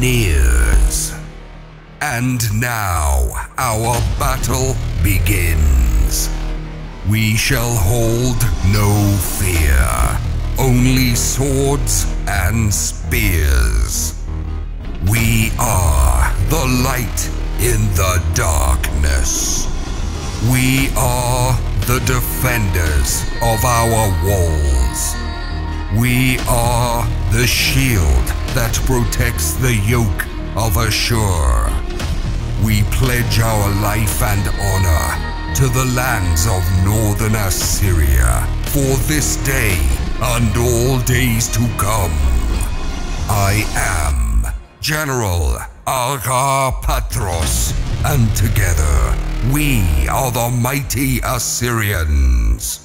nears. And now our battle begins. We shall hold no fear, only swords and spears. We are the light in the darkness. We are the defenders of our walls. We are the shield that protects the yoke of Ashur. We pledge our life and honor to the lands of northern Assyria for this day and all days to come. I am General Patros, and together we are the mighty Assyrians.